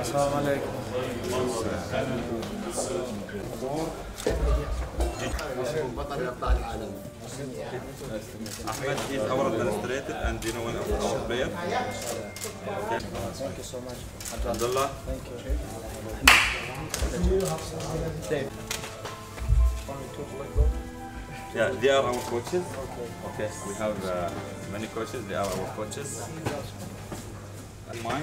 السلام عليكم. بطل ابطال العالم. Ahmed is our administrator and one of our player. Okay. Thank you so much. Abdullah. Thank you. Dave. Yeah, they are our coaches. Okay. We have many coaches. They are our coaches. And mine.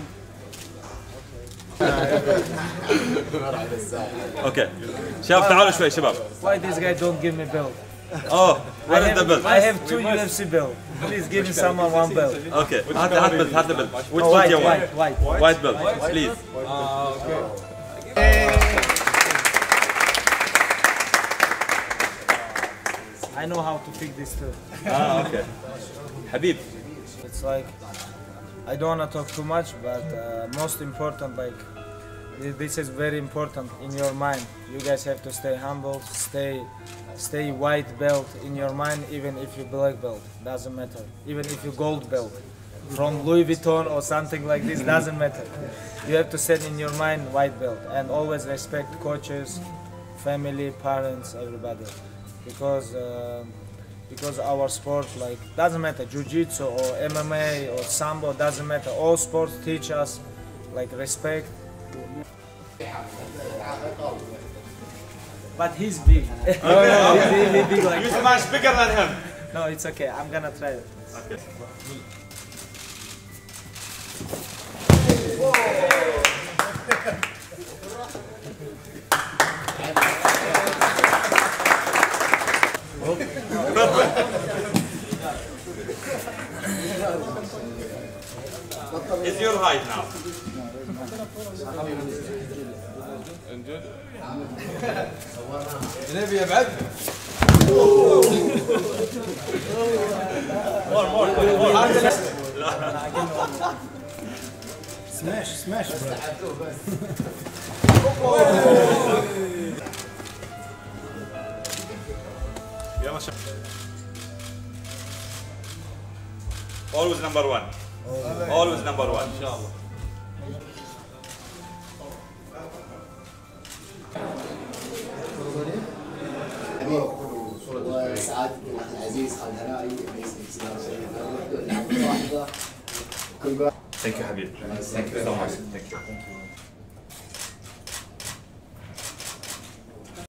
Okay. شباب تعالوا شوي شباب. Why this guy don't give me belt? Oh, where is the belt? I have 2 UFC belt. Please give me someone one belt. Okay. هات belt. هات belt. Which Oh, belt you want? white. White belt, please. I know how to pick this too. Okay. Habib. It's like I don't want to talk too much, but most important, like this is very important in your mind. You guys have to stay humble, stay white belt in your mind, even if you black belt, doesn't matter. Even if you gold belt from Louis Vuitton or something like this, doesn't matter. You have to set in your mind white belt and always respect coaches, family, parents, everybody, because our sport, like, doesn't matter, jiu-jitsu or MMA or sambo, doesn't matter. All sports teach us like respect. But he's big. He's really big like You're much bigger than him. No, it's okay. I'm gonna try it. Okay. Is your height now? جنيبي بعد. سماش يلا شباب. Always number one. Always number one. إن شاء الله. وسعادة العزيز الهنائي Thank you, Habib. Thank you so much. Thank you.